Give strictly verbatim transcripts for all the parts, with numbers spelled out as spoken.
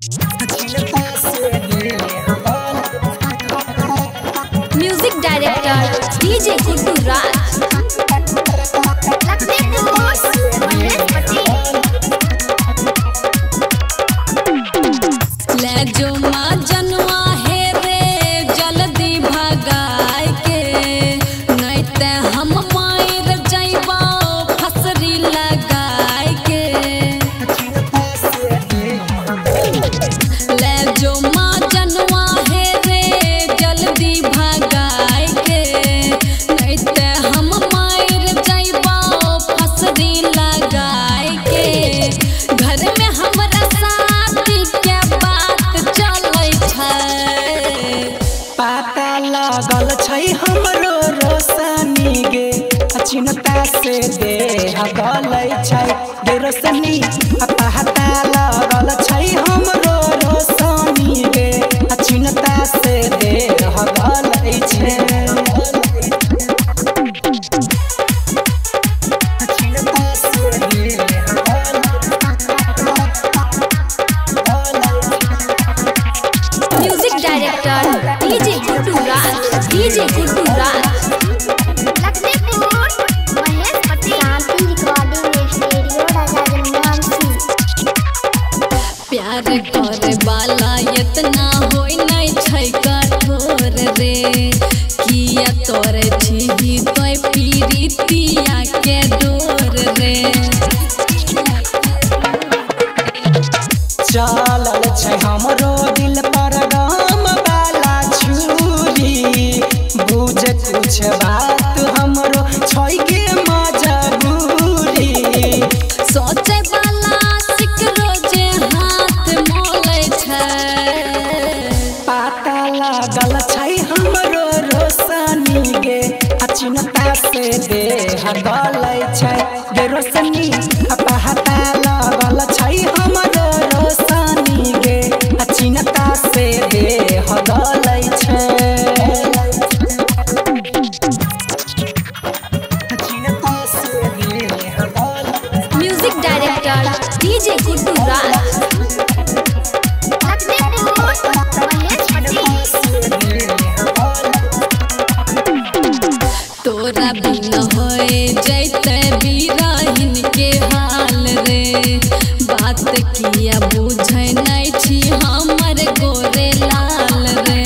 Music director DJ Guddu Raj. ले जो माँ जनवा है रे जल्दी भगाए के, नहीं ते हम मायर जाइबा फसरी लगाए के। ले जो माँ जनवा है रे जल्दी भगाए के, नहीं ते हम मायर जाइबा फसरी लगाए के। घर में हमरा शादी के बात चलै छै, पता लागल छै हमरो रोशनी गे, चिन्ता से देह गलै छै गे रोशनी। पता लागल छै हमरो रोशनी गे, चिन्ता से देह गलै छै। Music director DJ Guddu Raj. DJ Guddu Raj. प्यार करे वाला इतना होई नहीं छै कठोर रे, किया तोरे छी तोय पीरितिया के डोर रे। चलल छै हमरो दिल पर गम वाला छुरी, बुझ कुछ बात हमरो छै गे मजबूरी। सोचे वाला सिकरो जे हाथ मोले छै, पता लागल छै हमरो रोशनी गे, चिन्ता से देह गलै छै गे रोशनी। पता लागल छै हमरो रोशनी गे, चिन्ता से देह गलै छै। Music director DJ Guddu Raj. तोरा बिन होए जैते बिरहिन के हाल रे, बात किया बुझै नहीं छी हमर गोरे लाल रे।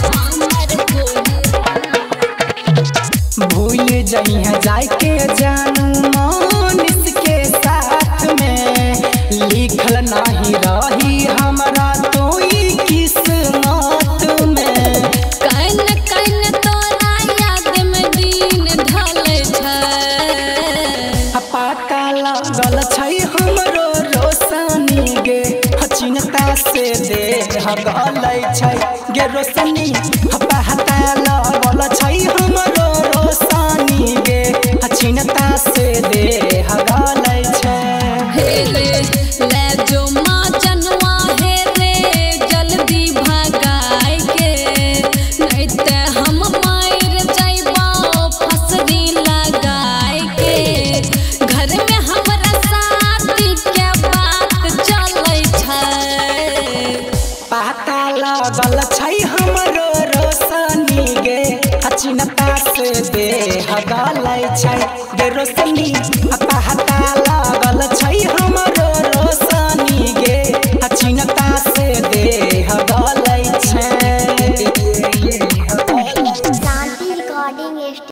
भूल जइहे जाके जानू मानिस के साथ में, लिखल नहीं रही हमरा तोई किस्मत में। कैन कैन तोरा याद में दिन ढलै छै, पता लागल छै हमरो रोशनी गे, चिन्ता से देह गलै छै गे रोशनी। पता लागल छै हमरो रोशनी गे, चिन्ता से देह गलै छै। हे रे ले जो माँ जनवा है रे जल्दी भगाए के, नहीं ते हम मायर जाइबा फसरी लगाए के। घर में हमरा शादी के बात चलै छै, पता लागल छै हमरो रोशनी गे, चिन्ता से देह गलै छै गे रोशनी। पता